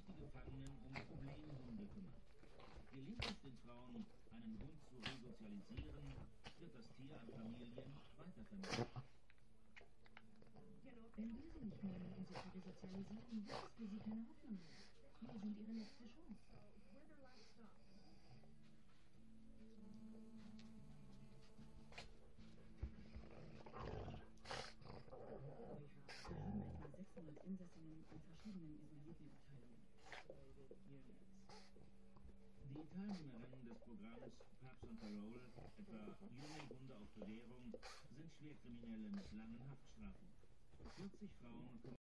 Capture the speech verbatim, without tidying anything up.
die Gefangenen um Problemhunde kümmern. Gelingt es den Frauen, einen Hund zu resozialisieren, wird das Tier an Familien weitervermittelt. Wenn wir sie nicht nehmen, um sie zu resozialisieren, wird es für sie keine Hoffnung mehr. Wir sind ihre letzte Chance. Wir haben etwa sechshundert Insassinnen in verschiedenen isolierten Abteilungen. Die Teilnehmerinnen des Programms Pups on Parole, etwa junge Hunde auf Bewährung, sind Schwerkriminelle mit langen Haftstrafen. vierzig Frauen